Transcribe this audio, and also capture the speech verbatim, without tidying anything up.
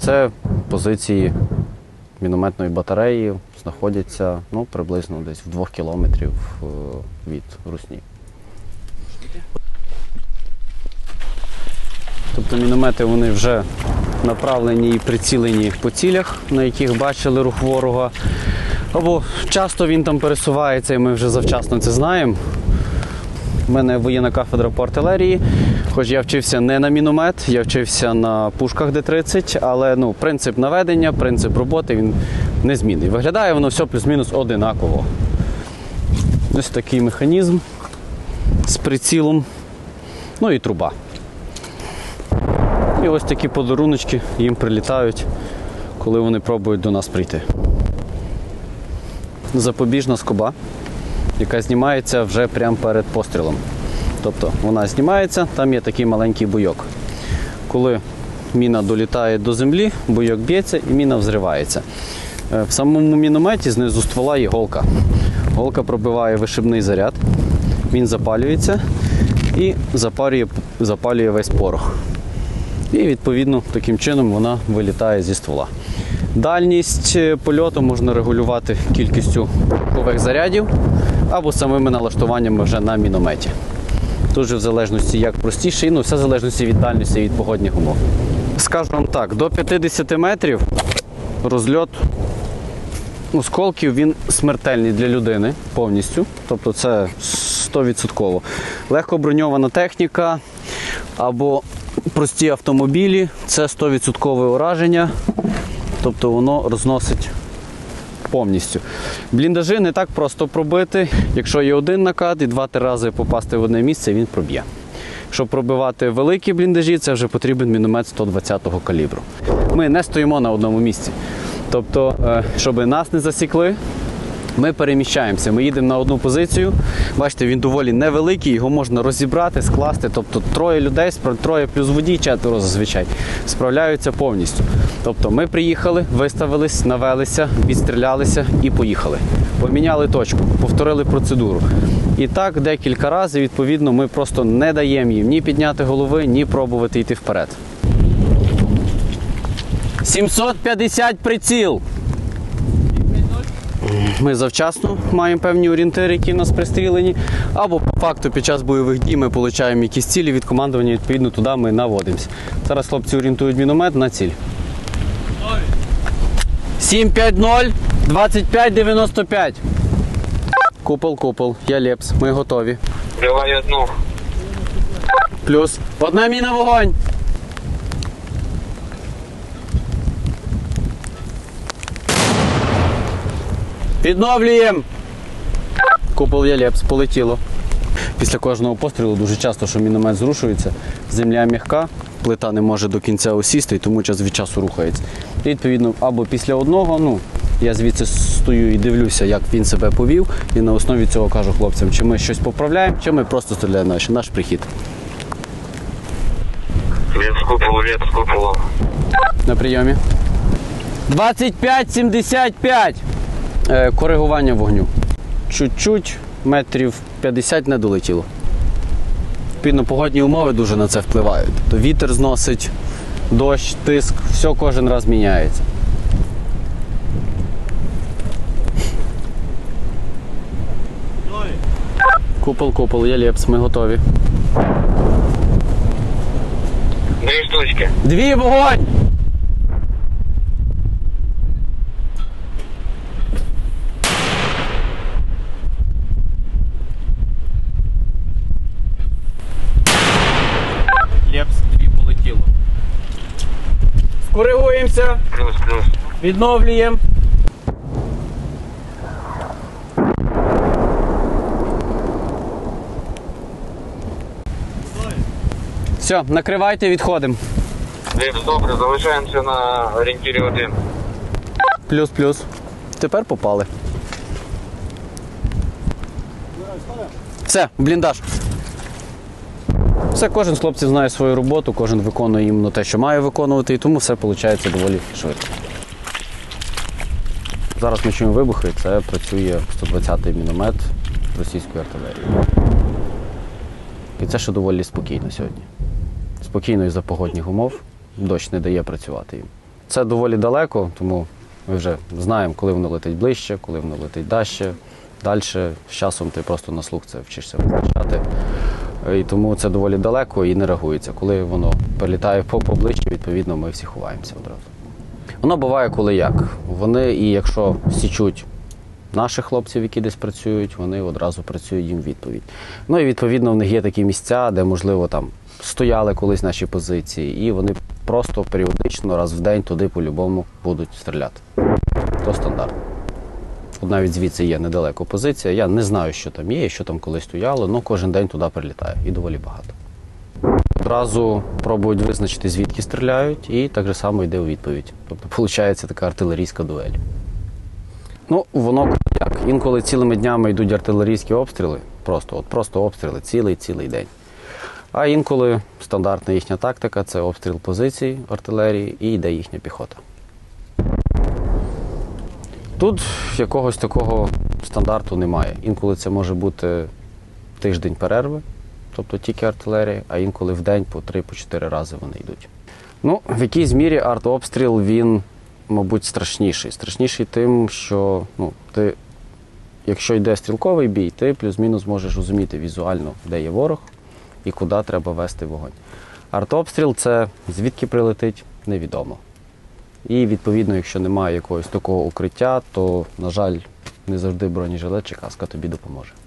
Це позиції мінометної батареї знаходяться ну, приблизно десь в двох кілометрів від Русні. Тобто міномети вони вже направлені і прицілені по цілях, на яких бачили рух ворога. Або часто він там пересувається, і ми вже завчасно це знаємо. У мене воєнна кафедра по артилерії, хоч я вчився не на міномет, я вчився на пушках Д тридцять, але ну, принцип наведення, принцип роботи, він незмінний. Виглядає воно все плюс-мінус одинаково. Ось такий механізм з прицілом, ну і труба. І ось такі подаруночки їм прилітають, коли вони пробують до нас прийти. Запобіжна скоба, яка знімається вже прямо перед пострілом. Тобто вона знімається, там є такий маленький буйок. Коли міна долітає до землі, буйок б'ється і міна взривається. В самому мінометі знизу ствола є голка. Голка пробиває вишибний заряд, він запалюється і запалює, запалює весь порох. І відповідно таким чином вона вилітає зі ствола. Дальність польоту можна регулювати кількістю порохових зарядів або самими налаштуваннями вже на мінометі. Тут же в залежності як простіше, ну все в залежності від дальності і від погодних умов. Скажу вам так, до п'ятдесят метрів розльот осколків він смертельний для людини повністю, тобто це сто відсотків. Легко броньована техніка або прості автомобілі – це сто відсотків ураження, тобто воно розносить повністю. Бліндажі не так просто пробити. Якщо є один накат і два-три рази попасти в одне місце, він проб'є. Щоб пробивати великі бліндажі, це вже потрібен міномет сто двадцятого калібру. Ми не стоїмо на одному місці. Тобто, щоб нас не засікли, ми переміщаємося. Ми їдемо на одну позицію. Бачите, він доволі невеликий, його можна розібрати, скласти. Тобто троє людей, троє плюс водій, четверо зазвичай, справляються повністю. Тобто ми приїхали, виставились, навелися, відстрілялися і поїхали. Поміняли точку, повторили процедуру. І так декілька разів, відповідно, ми просто не даємо їм ні підняти голови, ні пробувати йти вперед. сімсот п'ятдесят приціл! Ми завчасно маємо певні орієнтири, які в нас пристрілені, або по факту під час бойових дій ми отримуємо якісь цілі від командування, відповідно туди ми наводимося. Зараз хлопці орієнтують міномет на ціль. сім п'ять нуль, двадцять п'ять дев'яносто п'ять. Купол, купол, я Лепс, ми готові. Давай одну. Плюс. Одна міна, вогонь. Відновлюємо! Купол є Лепс, полетіло. Після кожного пострілу дуже часто, що міномет зрушується, земля м'яка, плита не може до кінця осісти, і тому час від часу рухається. І відповідно, або після одного, ну, я звідси стою і дивлюся, як він себе повів, і на основі цього кажу хлопцям, чи ми щось поправляємо, чи ми просто стріляємо наш, наш прихід. Лепс куполу, Лепс куполу. На прийомі. двадцять п'ять сімдесят п'ять. Е, коригування вогню. Чуть-чуть, метрів п'ятдесят не долетіло. Відповідно, погодні умови дуже на це впливають. То вітер зносить, дощ, тиск, все кожен раз міняється. Купол, купол, є Лепс, ми готові. Дві штучки. Дві, вогонь! Лепс, дві полетіло. Скоригуємося. Плюс, плюс. Відновлюємо. Все, накривайте, відходимо. Лепс, добре, залишаємося на орієнтирі один. Плюс-плюс. Тепер попали. Все, в бліндаж. Все, кожен з хлопців знає свою роботу, кожен виконує іменно те, що має виконувати, і тому все виходить доволі швидко. Зараз ми чуємо вибухи, це працює сто двадцятий міномет російської артилерії. І це ще доволі спокійно сьогодні. Спокійно із-за погодних умов, дощ не дає працювати їм. це доволі далеко, тому ми вже знаємо, коли воно летить ближче, коли воно летить далі. Далі з часом ти просто на слух це вчишся визначати. І тому це доволі далеко і не реагується. Коли воно прилітає поближче, відповідно, ми всі ховаємося одразу. Воно буває коли як. Вони, і якщо січуть наших хлопців, які десь працюють, вони одразу працюють їм у відповідь. Ну і відповідно в них є такі місця, де, можливо, там стояли колись наші позиції, і вони просто періодично, раз в день туди по-любому будуть стріляти. То стандарт. От навіть звідси є недалеко позиція. Я не знаю, що там є, що там колись стояло, але кожен день туди прилітає. І доволі багато. Одразу пробують визначити, звідки стріляють, і так же само йде у відповідь. Тобто, виходить така артилерійська дуель. Ну, воно як. Інколи цілими днями йдуть артилерійські обстріли. Просто, от просто обстріли цілий-цілий день. А інколи стандартна їхня тактика – це обстріл позицій артилерії і йде їхня піхота. Тут якогось такого стандарту немає. Інколи це може бути тиждень перерви, тобто тільки артилерія, а інколи в день по три-чотири рази вони йдуть. Ну, в якійсь мірі артобстріл, він, мабуть, страшніший. Страшніший тим, що ну, ти, якщо йде стрілковий бій, ти плюс-мінус можеш розуміти візуально, де є ворог і куди треба вести вогонь. Артобстріл – це звідки прилетить, невідомо. І, відповідно, якщо немає якогось такого укриття, то, на жаль, не завжди бронежилет чи каска тобі допоможе.